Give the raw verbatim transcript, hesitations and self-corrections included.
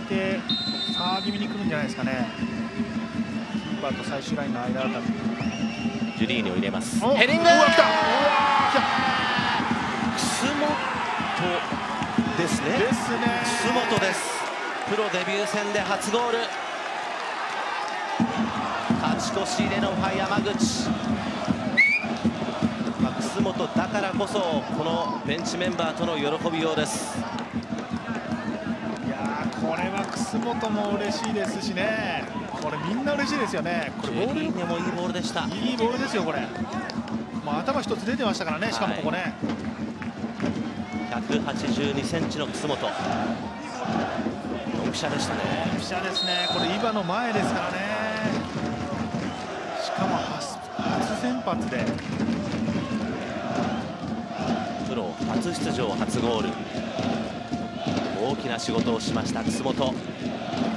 てサー気味に来るんじゃないですかね。キーパーと最終ラインの間あたり。 ジュリーニを入れます。 おヘディング。 うわ来た。うわ来た。 楠本ですね。 ですね。 楠本です。プロデビュー戦で初ゴール。勝ち越し入れのファイ山口。まあ、楠本だからこそこのベンチメンバーとの喜びようです。 いやーこれは楠本も嬉しいですしね。これみんな嬉しいですよね。これボールでもいいボールでした。 いいボールですよこれ。もう頭一つ出てましたからね。しかもここね。 ひゃくはちじゅうにセンチの楠本。ドンピシャでしたね。 ドンピシャですね。これイバの前ですからね。しかも初初先発で。 プロ初出場初ゴール。大きな仕事をしました楠本。